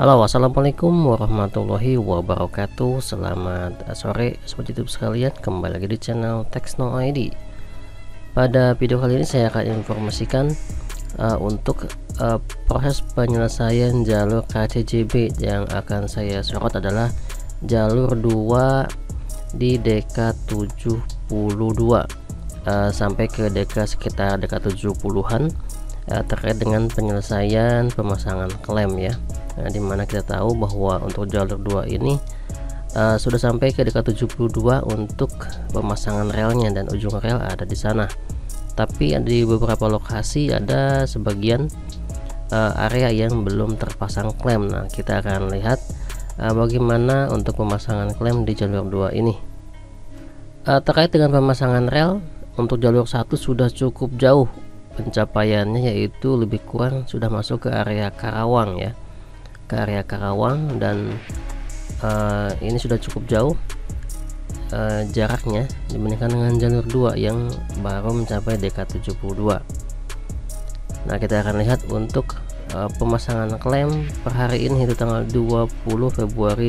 Halo, assalamualaikum warahmatullahi wabarakatuh. Selamat sore sobat YouTube sekalian, kembali lagi di channel Tekno ID. Pada video kali ini saya akan informasikan untuk proses penyelesaian jalur KCJB. Yang akan saya sorot adalah jalur 2 di DK72 sampai ke DK sekitar DK70-an, terkait dengan penyelesaian pemasangan klem ya. Nah, dimana kita tahu bahwa untuk jalur 2 ini sudah sampai ke DK72 untuk pemasangan relnya dan ujung rel ada di sana. Tapi di beberapa lokasi ada sebagian area yang belum terpasang klem. Nah, kita akan lihat bagaimana untuk pemasangan klem di jalur 2 ini. Terkait dengan pemasangan rel, untuk jalur 1 sudah cukup jauh pencapaiannya, yaitu lebih kurang sudah masuk ke area Karawang ya, ke area Karawang, dan ini sudah cukup jauh jaraknya dibandingkan dengan jalur 2 yang baru mencapai DK72. Nah, kita akan lihat untuk pemasangan klem per hari ini, itu tanggal 20 Februari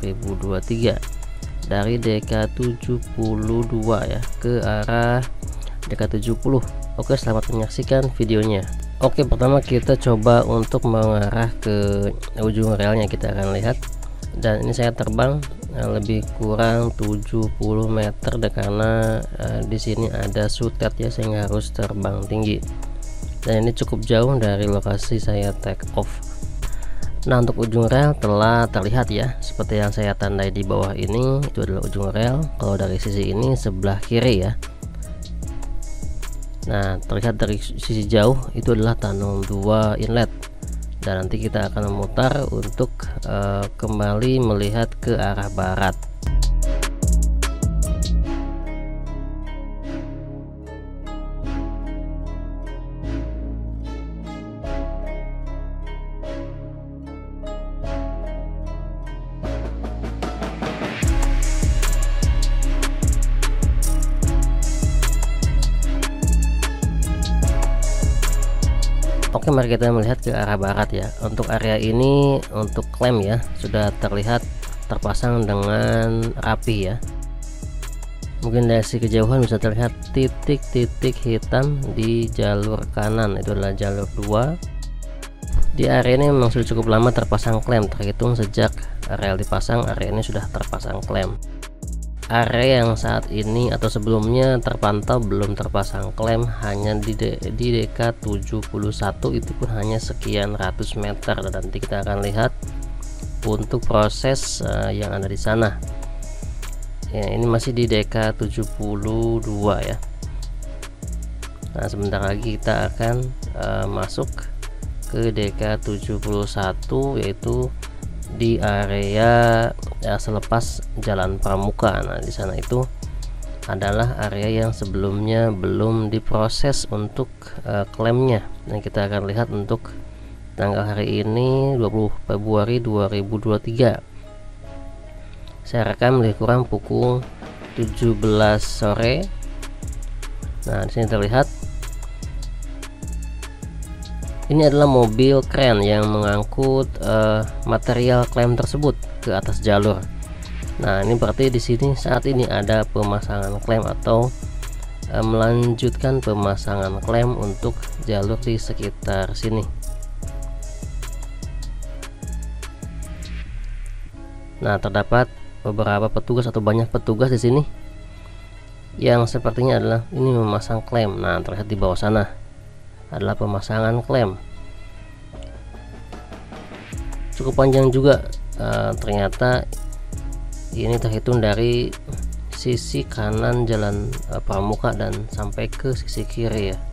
2023 dari DK72 ya ke arah DK70. Oke, selamat menyaksikan videonya. Oke, pertama kita coba untuk mengarah ke ujung relnya, kita akan lihat. Dan ini saya terbang lebih kurang 70 meter deh, karena di sini ada sutet ya, sehingga harus terbang tinggi. Dan ini cukup jauh dari lokasi saya take off. Nah, untuk ujung rel telah terlihat ya, seperti yang saya tandai di bawah ini, itu adalah ujung rel. Kalau dari sisi ini sebelah kiri ya. Nah, terlihat dari sisi jauh itu adalah tunnel 2 inlet, dan nanti kita akan memutar untuk kembali melihat ke arah barat. Oke, mari kita melihat ke arah barat ya. Untuk area ini, untuk klem ya, sudah terlihat terpasang dengan rapi ya. Mungkin dari sisi kejauhan bisa terlihat titik-titik hitam di jalur kanan, itu adalah jalur 2. Di area ini memang sudah cukup lama terpasang klem, terhitung sejak rel dipasang, area ini sudah terpasang klem. Area yang saat ini atau sebelumnya terpantau belum terpasang klem hanya di DK71, itu pun hanya sekian ratus meter, dan nanti kita akan lihat untuk proses yang ada di sana ya. Ini masih di DK72 ya. Nah, sebentar lagi kita akan masuk ke DK71, yaitu di area selepas Jalan Pramuka. Nah, di sana itu adalah area yang sebelumnya belum diproses untuk klemnya. Dan kita akan lihat untuk tanggal hari ini 20 Februari 2023. Saya rekam lebih kurang pukul 17 sore. Nah, di sini terlihat ini adalah mobil kren yang mengangkut material klem tersebut ke atas jalur. Nah, ini berarti di sini saat ini ada pemasangan klem atau melanjutkan pemasangan klem untuk jalur di sekitar sini. Nah, terdapat beberapa petugas atau banyak petugas di sini yang sepertinya adalah ini memasang klem. Nah, terlihat di bawah sana adalah pemasangan klem. Cukup panjang juga, ternyata ini terhitung dari sisi kanan Jalan Pramuka dan sampai ke sisi kiri ya.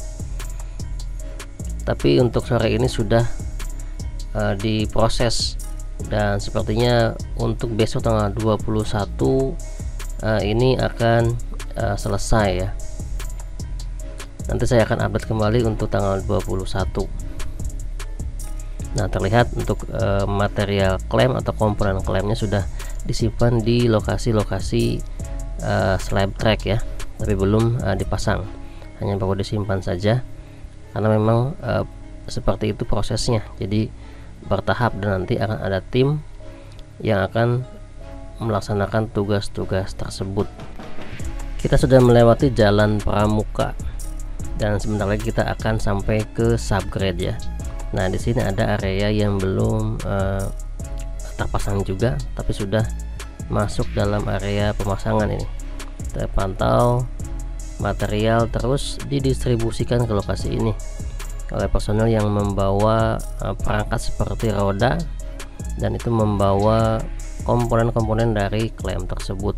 Tapi untuk sore ini sudah diproses, dan sepertinya untuk besok tanggal 21 ini akan selesai ya. Nanti saya akan update kembali untuk tanggal 21. Nah, terlihat untuk material klem atau komponen klemnya sudah disimpan di lokasi-lokasi slab track ya, tapi belum dipasang, hanya baru disimpan saja, karena memang seperti itu prosesnya. Jadi bertahap dan nanti akan ada tim yang akan melaksanakan tugas-tugas tersebut. Kita sudah melewati jalan pramuka dan sebentar lagi kita akan sampai ke subgrade ya. Nah, di sini ada area yang belum terpasang juga, tapi sudah masuk dalam area pemasangan ini. Terpantau material terus didistribusikan ke lokasi ini oleh personel yang membawa perangkat seperti roda, dan itu membawa komponen-komponen dari klem tersebut.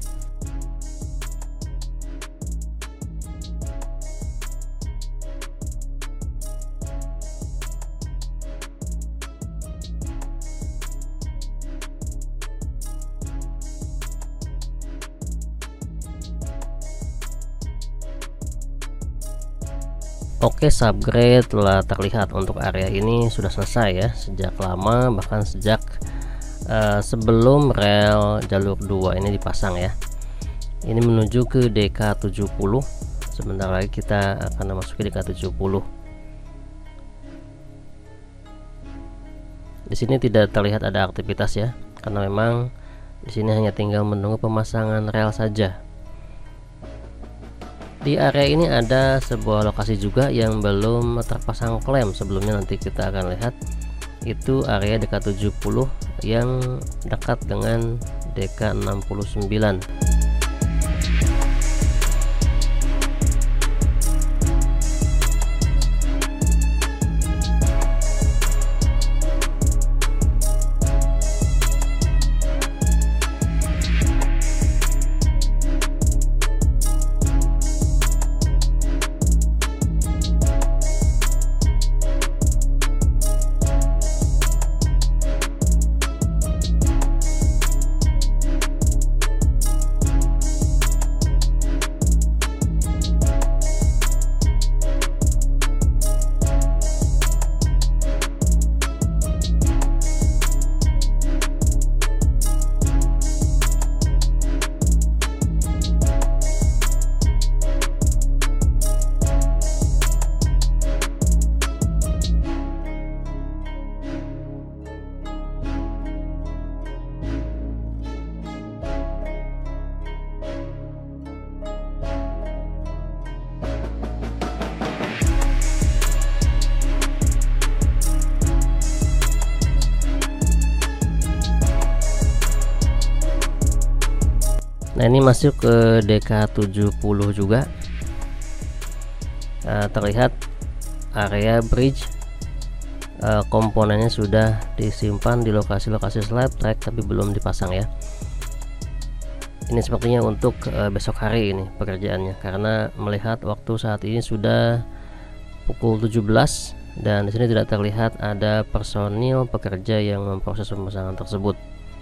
Oke, subgrade telah terlihat untuk area ini sudah selesai ya, sejak lama, bahkan sejak sebelum rel jalur 2 ini dipasang ya. Ini menuju ke DK70. Sebentar lagi kita akan memasuki DK70. Di sini tidak terlihat ada aktivitas ya, karena memang di sini hanya tinggal menunggu pemasangan rel saja. Di area ini ada sebuah lokasi juga yang belum terpasang klem. Sebelumnya nanti kita akan lihat, itu area DK70 yang dekat dengan DK69. Nah, ini masuk ke DK70 juga. Terlihat area bridge, komponennya sudah disimpan di lokasi-lokasi slab track tapi belum dipasang ya. Ini sepertinya untuk besok hari ini pekerjaannya, karena melihat waktu saat ini sudah pukul 17 dan di sini tidak terlihat ada personil pekerja yang memproses pemasangan tersebut.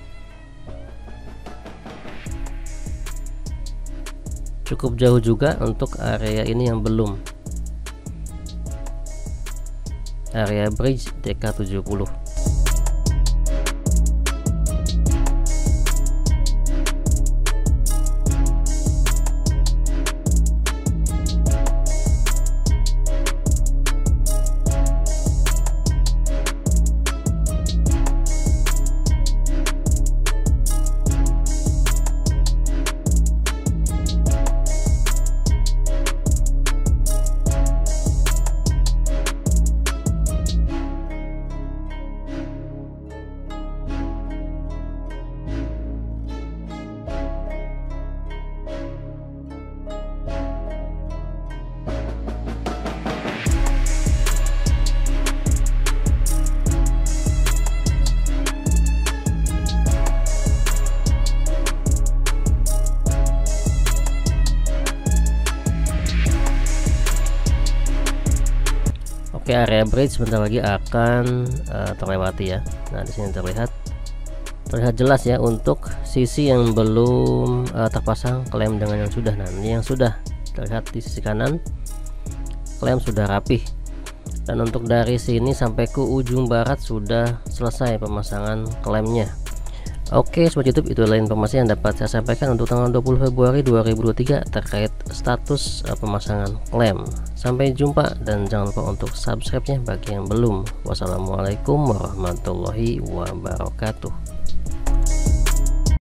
Cukup jauh juga untuk area ini yang belum, area bridge DK70. Oke, area bridge sebentar lagi akan terlewati ya. Nah, di sini terlihat jelas ya untuk sisi yang belum terpasang klem dengan yang sudah. Nah, ini yang sudah terlihat di sisi kanan, klem sudah rapih. Dan untuk dari sini sampai ke ujung barat sudah selesai pemasangan klemnya. Oke sobat YouTube, itulah informasi yang dapat saya sampaikan untuk tanggal 20 Februari 2023 terkait status pemasangan klem. Sampai jumpa dan jangan lupa untuk subscribe nya bagi yang belum. Wassalamualaikum warahmatullahi wabarakatuh.